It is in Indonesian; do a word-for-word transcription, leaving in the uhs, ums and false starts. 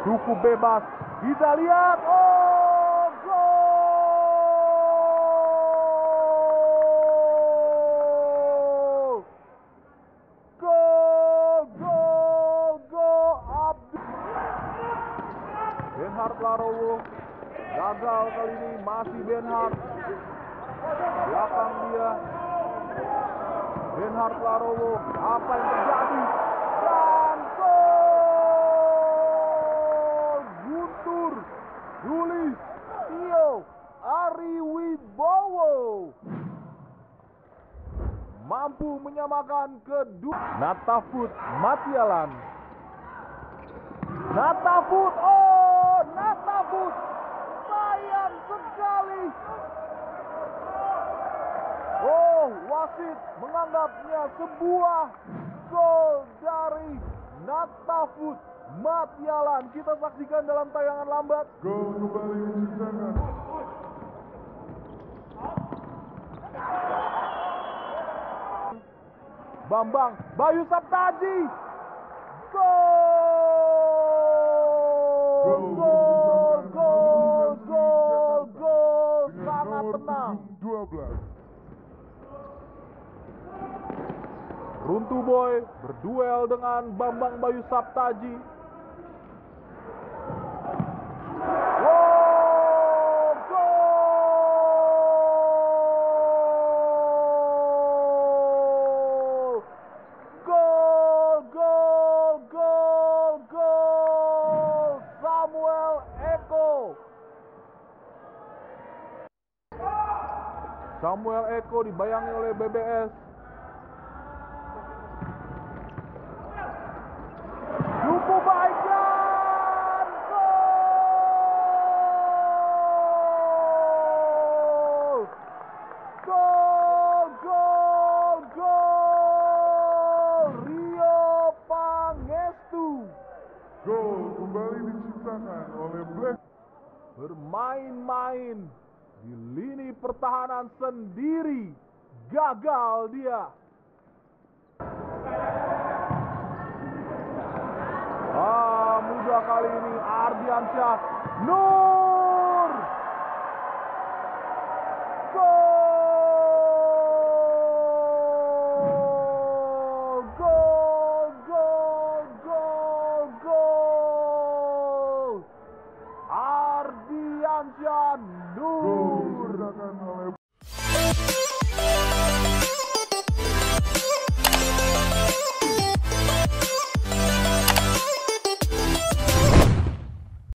cukup bebas. Kita lihat, oh, gol! Gol, gol, gol, Abdi. Benhard Larowo gagal kali ini, masih Benhard. Belakang dia. Benhard Larowo, apa yang terjadi? Dan gol! Guntur, Julis, Tio, Ari Wibowo mampu menyamakan kedua. Natafut Matialan. Natafut, oh, Natafut. Sayang sekali. Oh, wasit menganggapnya sebuah gol dari Natafut Matialan. Kita saksikan dalam tayangan lambat. Gol kembali diciptakan. Bambang Bayu Saptaji. Gol! Gol, gol, gol, gol. Sangat tenang. dua belas. Runtu Boy berduel dengan Bambang Bayu Saptaji. Wow, gol! Gol, gol, gol, gol! Samuel Eko. Samuel Eko dibayangi oleh B B S. Cukup baik dan gol! Gol, gol, gol! Rio Pangestu. Gol kembali diciptakan oleh Black. Bermain-main di lini pertahanan sendiri, gagal dia. Ah, mudah kali ini Ardiansyah Nur.